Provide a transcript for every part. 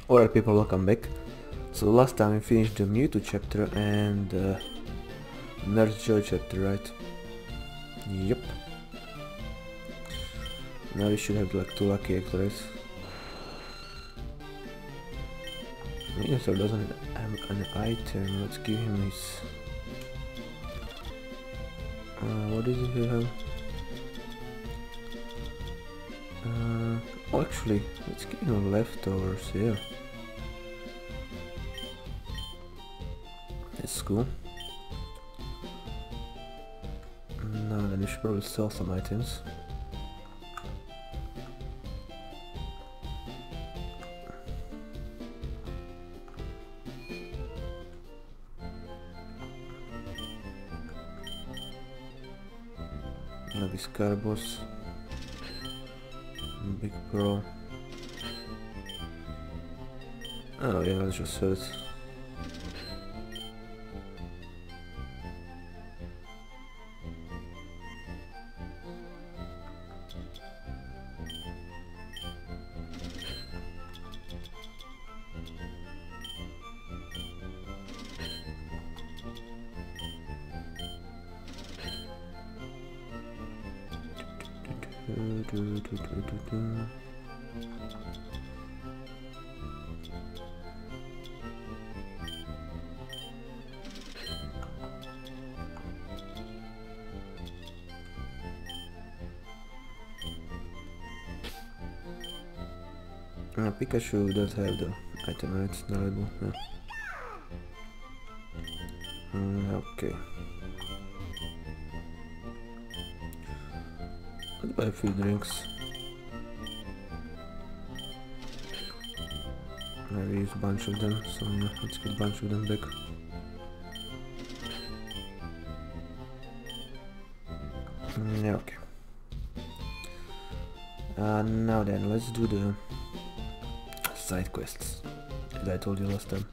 Alright people, welcome back. So last time we finished the Mewtwo chapter and Nurse Joy chapter, right? Yep. Now we should have like 2 lucky eggs, right? Venusaur doesn't have an item, let's give him his... what does he have? Oh actually, let's give him leftovers, yeah. That's cool. Now then we should probably sell some items. Maybe Scarbos. Big Pro. Oh yeah, let's just sell it. Pikachu does have the item, right? It's knowledgeable, yeah. Okay. Let's buy a few drinks. Maybe use a bunch of them, so yeah, let's get a bunch of them back. Yeah, okay. Now then, let's do the side quests, as I told you last time.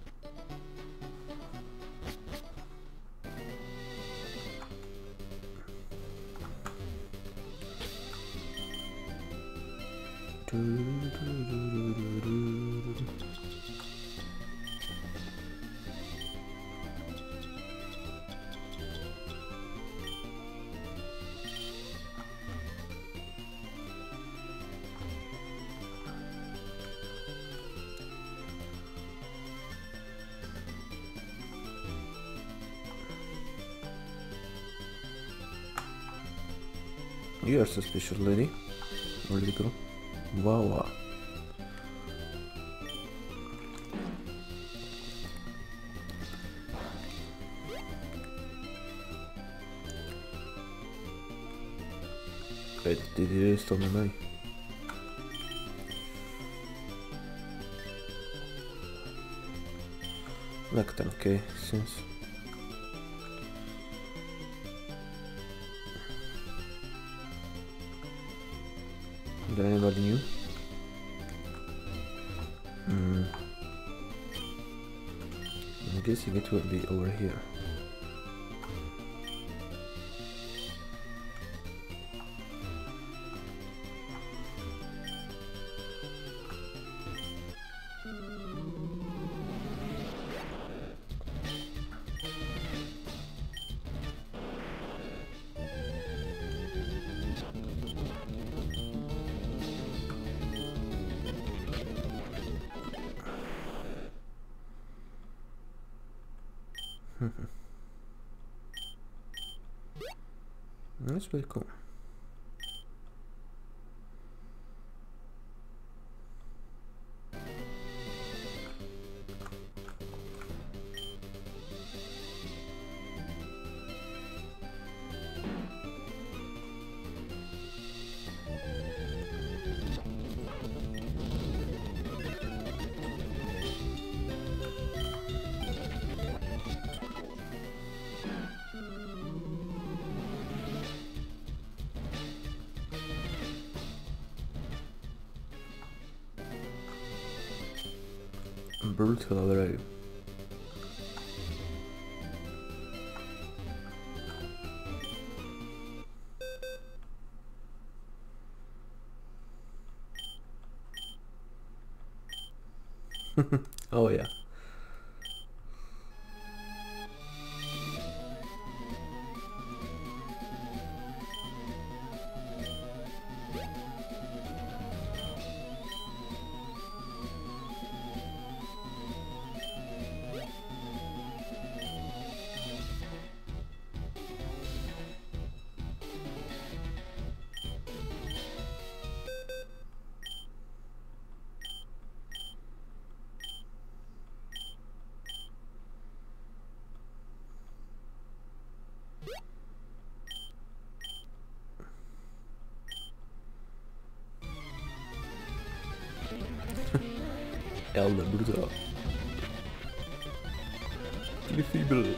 You are suspicious, lady. Or little girl. Wow, wow. Wait, did he really steal my money? Like 10k since. Is there anybody new? I'm guessing it will be over here. That's pretty cool. Brutal already. Oh yeah. Elder Bruder. Feeble.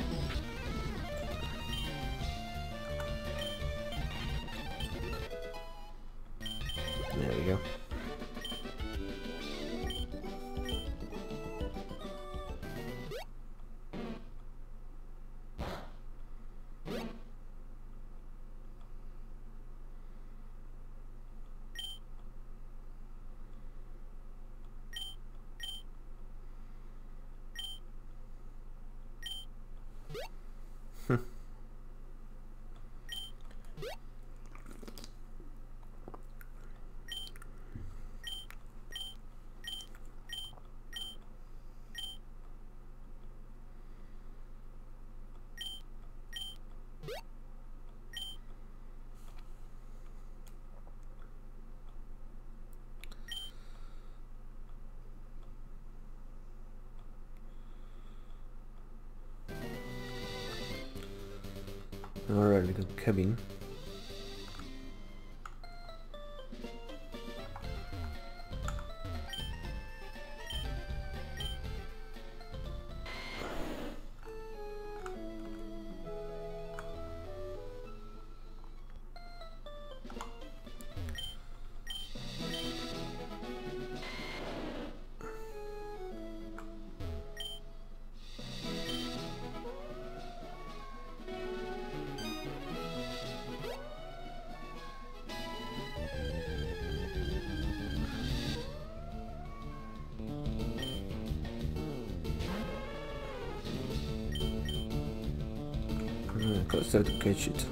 There we go. Alright, we got cabin. Let's try to catch it.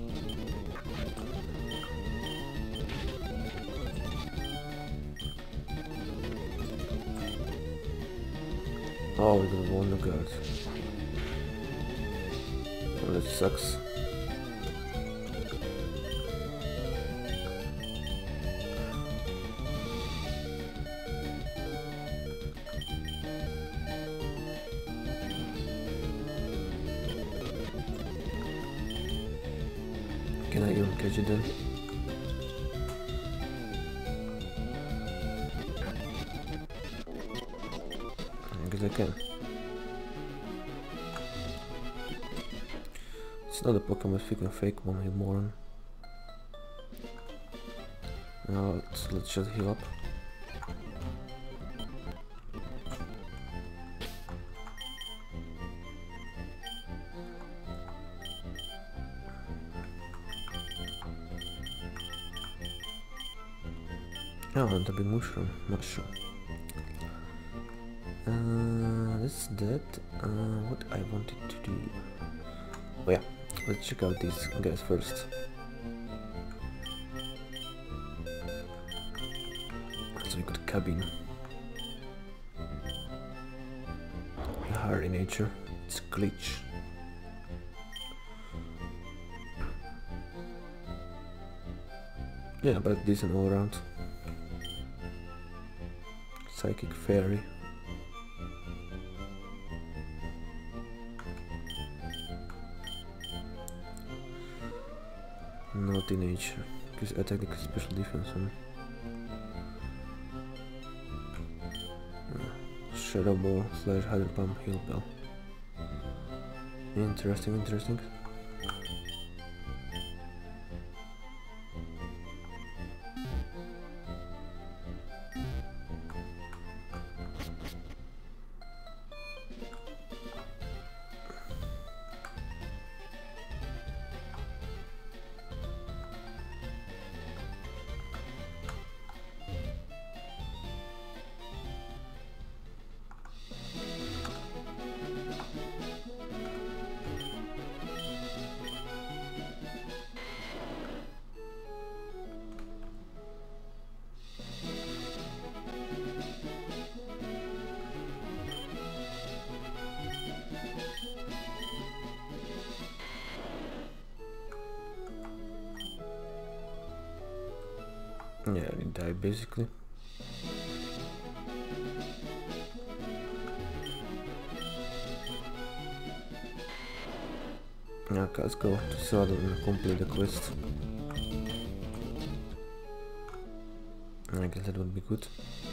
Oh, we got one guard. Oh, that sucks. Can I even catch it then? I guess I can. It's not a Pokemon freaking fake one, you moron. Now let's just heal up. Oh, and a big mushroom. That's that. What I wanted to do. Oh yeah, let's check out these guys first. So we got cabin. Hardy nature. It's glitch. Yeah, but decent all around. Psychic fairy. Naughty nature. Gives attack special defense on. Shadow ball slash hydro pump heal bell. Interesting. Yeah, he died basically. Yeah, okay, let's go to Saddle and complete the quest. I guess that would be good.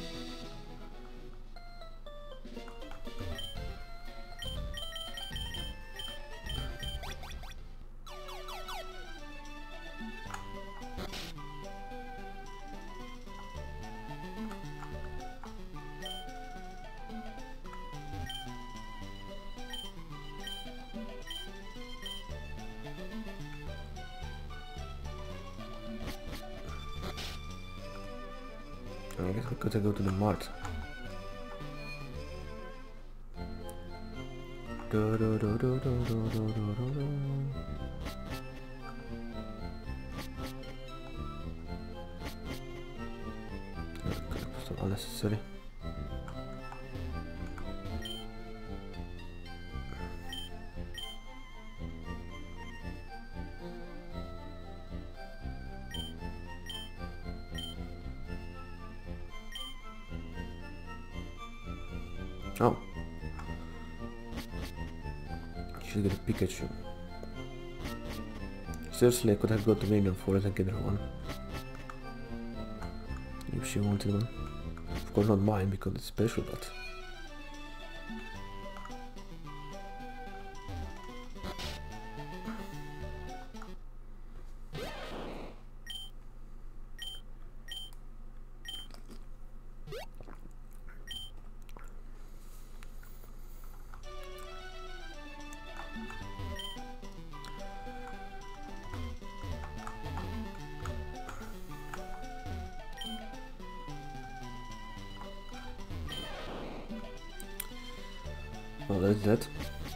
I guess we could go to the mart. So unnecessary. Oh. Should get a Pikachu. Seriously, I could have got the Radiant Forest and get her one. If she wanted one. Of course not mine, because it's special, but... Well, that's that.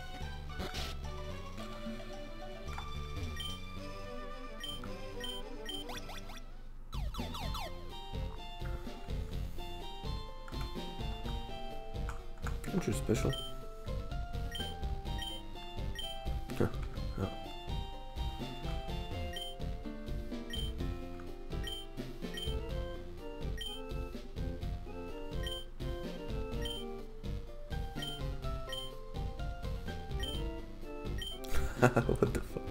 Which is special. Huh. Oh. What the fuck?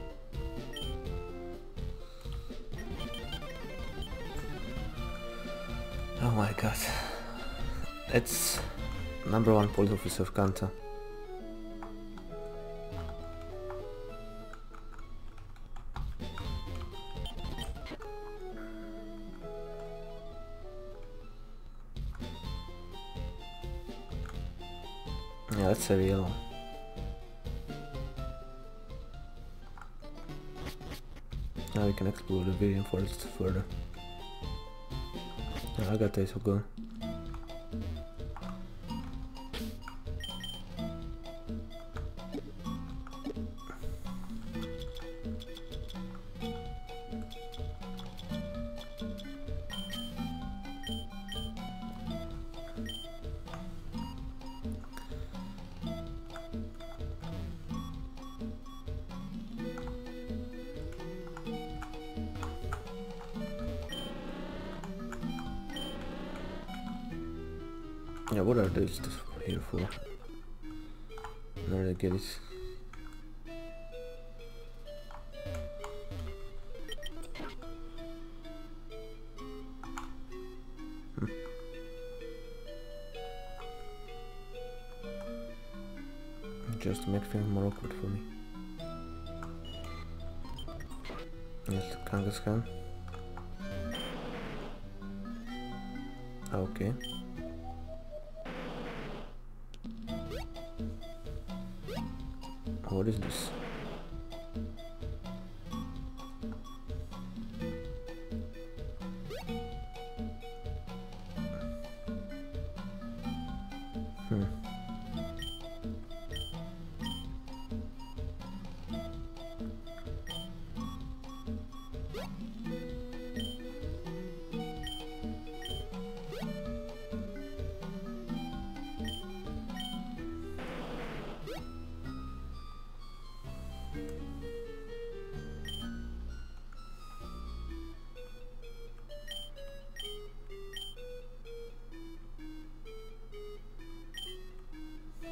Oh my god. It's #1 police officer of Kanta. Yeah, let's have yellow. Now we can explore the Viridian Forest further. Yeah, I got this, we'll go. Yeah, what are these here for? Where do I get it? Just to make things more awkward for me. Yes, Kanga scan. Okay. What is this?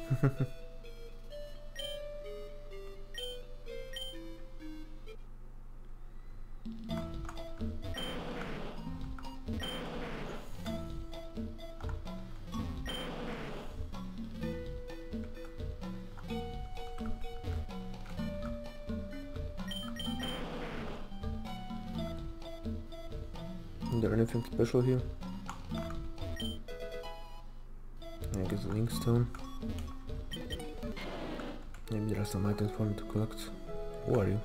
Is there anything special here? I guess the link stone. Maybe there are some items for me to collect. Who are you?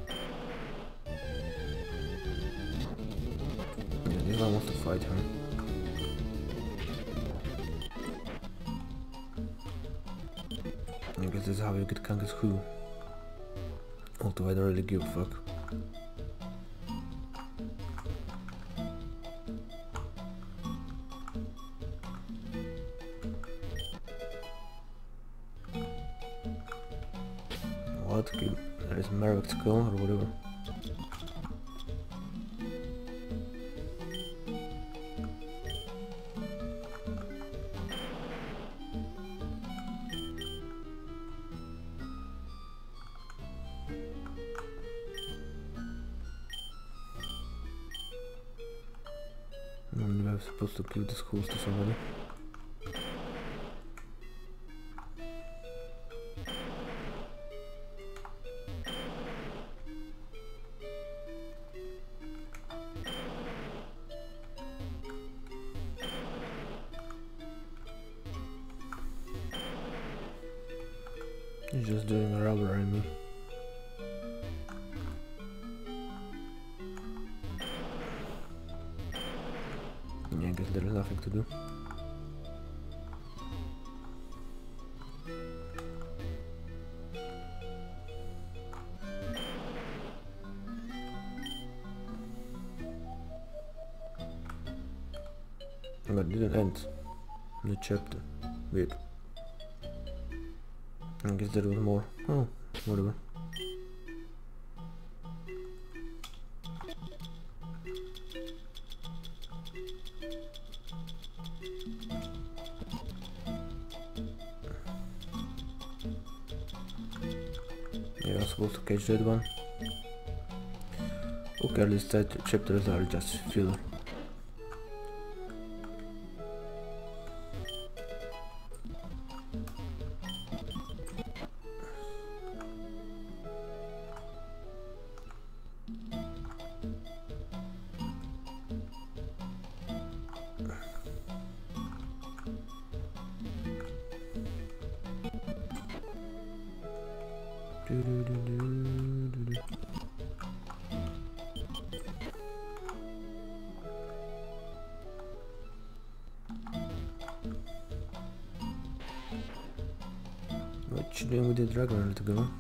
Yeah, this one wants to fight her. I guess this is how you get Kanga's who. Although I don't really give a fuck. What? There is Merrick's skull or whatever. I'm supposed to give this horse to somebody. He's just doing a rubber on me. Yeah, I guess there is nothing to do. But it didn't end the chapter. Weird. I guess there was more. Oh, whatever. Yeah, I was supposed to catch that one. Okay, at least that chapters are just filler. What you doing with the dragon a little ago?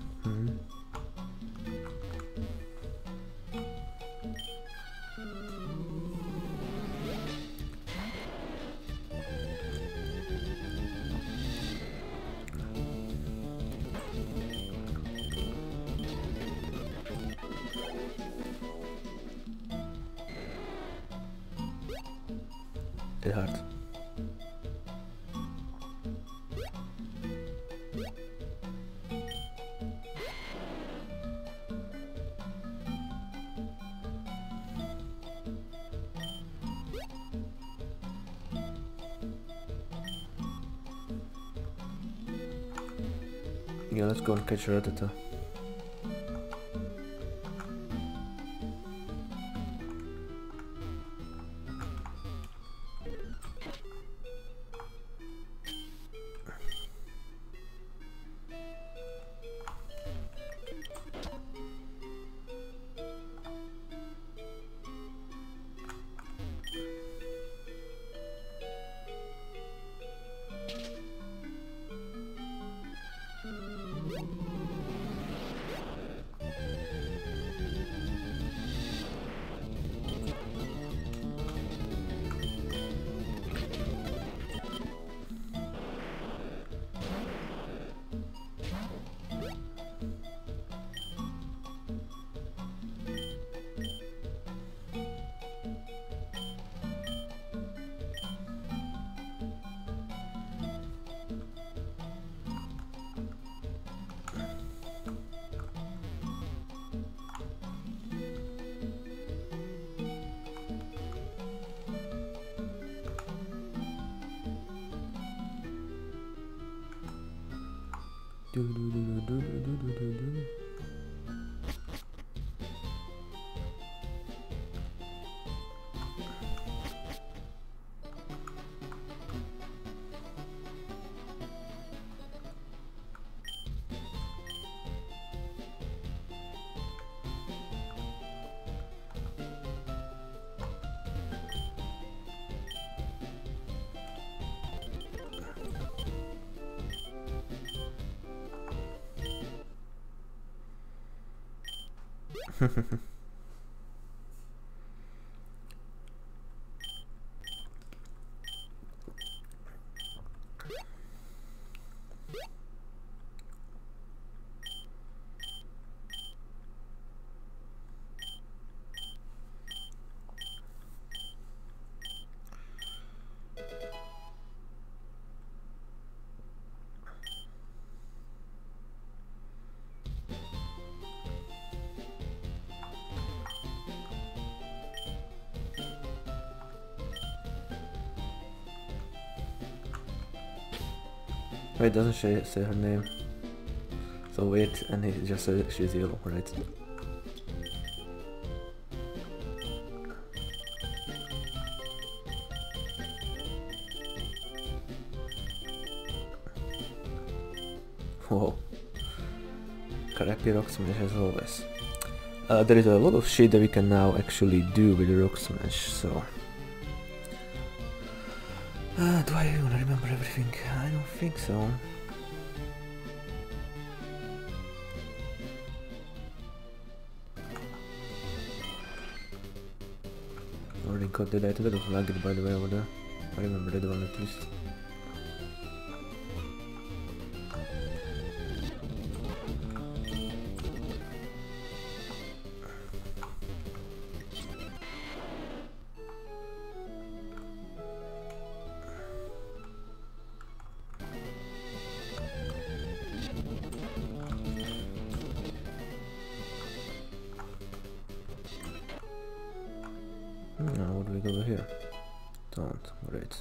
It hurt. Yeah, let's go and catch Ratata. Do, do, do, do, do, do, do, do, do. Wait, it doesn't say her name. So wait, and he just said she's evil, right? Whoa. Crappy rock smash as always. There is a lot of shit that we can now actually do with the rock smash, so... do I even remember everything? I don't think so. Already got the data, that was lagged by the way over there. I remember that one at least. Now what do we go over here? Don't, great.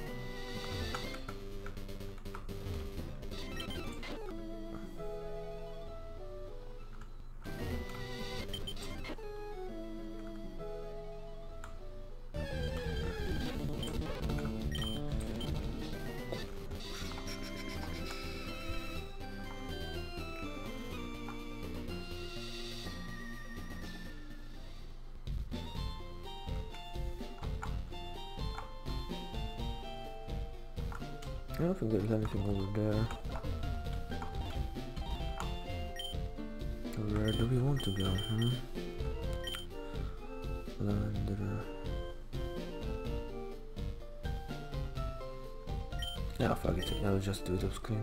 I don't think there's anything over there. Where do we want to go, Lavender. Yeah, fuck it, I'll just do it off screen.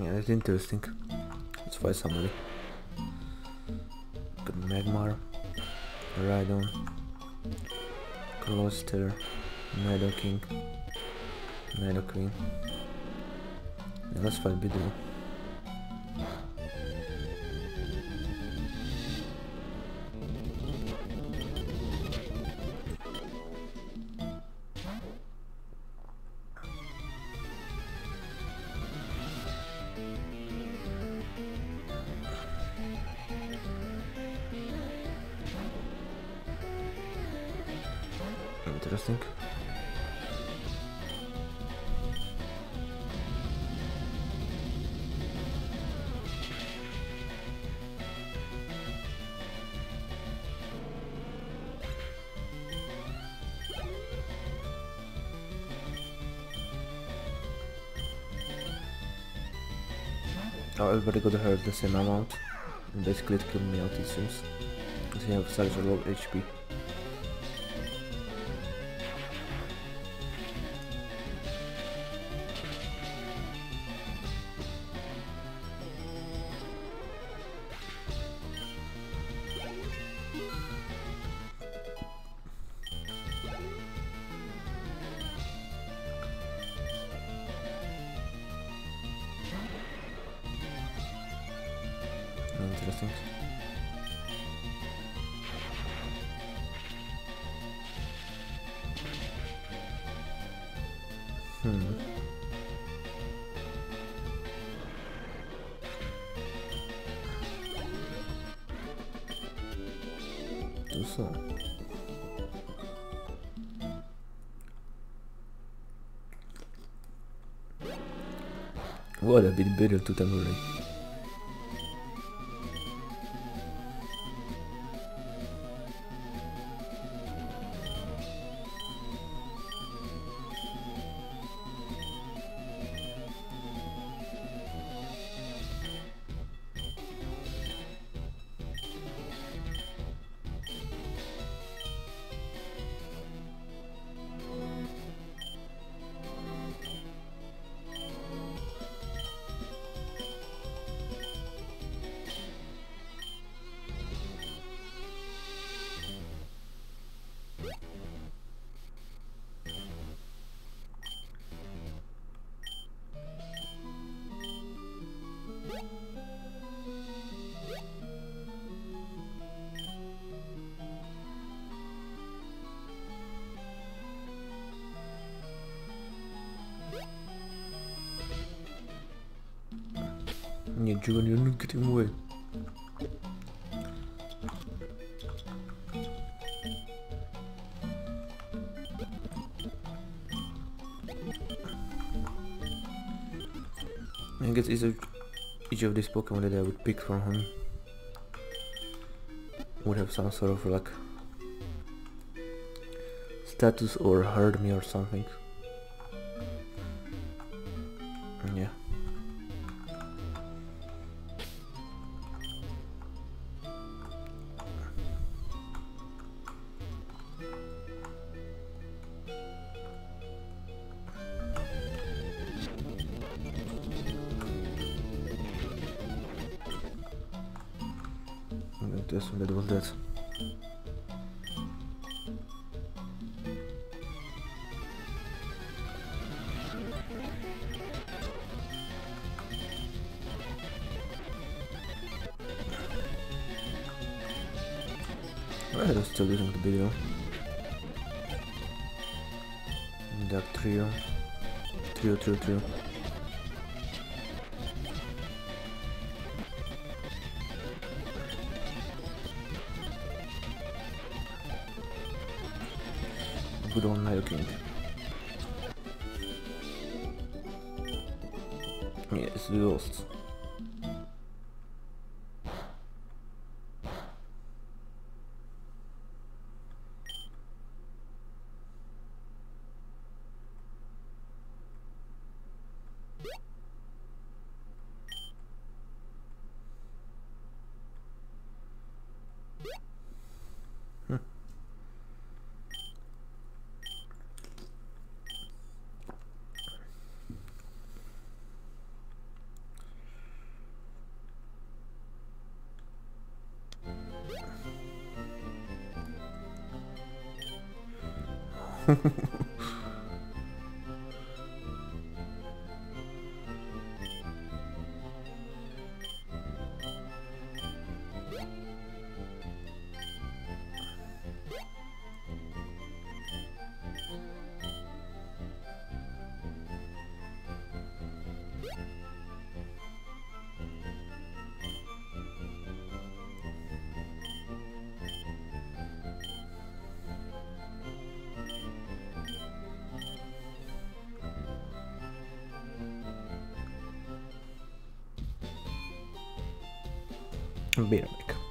Yeah, that's interesting. Let's find somebody. Got Magmar, Rhydon, Closter, Nidoking, Nidoqueen. Yeah, let's find Bidoof. Interesting. Oh, everybody got hurt the same amount. And basically it killed me out, it seems. Because he have such a low HP. Interesting. So. What a bit better to Tamuri. Yeah, Giovanni, you're not getting away. I guess each of these Pokemon that I would pick from him would have some sort of like status or hurt me or something. Yeah. This one, that was that. I was still using the video. Dark trio. Trio. Good old Nidoking. Yes, we lost. Be right back.